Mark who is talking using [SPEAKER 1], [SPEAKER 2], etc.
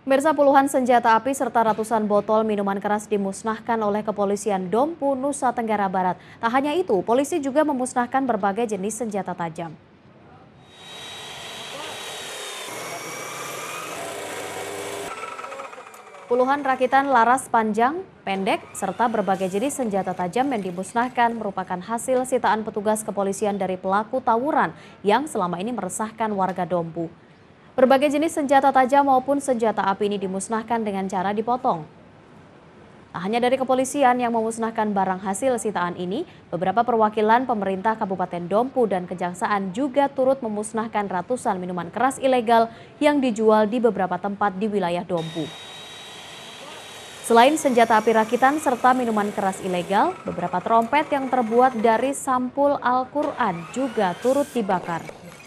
[SPEAKER 1] Pemirsa, puluhan senjata api serta ratusan botol minuman keras dimusnahkan oleh kepolisian Dompu, Nusa Tenggara Barat. Tak hanya itu, polisi juga memusnahkan berbagai jenis senjata tajam. Puluhan rakitan laras panjang, pendek, serta berbagai jenis senjata tajam yang dimusnahkan merupakan hasil sitaan petugas kepolisian dari pelaku tawuran yang selama ini meresahkan warga Dompu. Berbagai jenis senjata tajam maupun senjata api ini dimusnahkan dengan cara dipotong. Tak hanya dari kepolisian yang memusnahkan barang hasil sitaan ini, beberapa perwakilan pemerintah Kabupaten Dompu dan Kejaksaan juga turut memusnahkan ratusan minuman keras ilegal yang dijual di beberapa tempat di wilayah Dompu. Selain senjata api rakitan serta minuman keras ilegal, beberapa trompet yang terbuat dari sampul Al-Quran juga turut dibakar.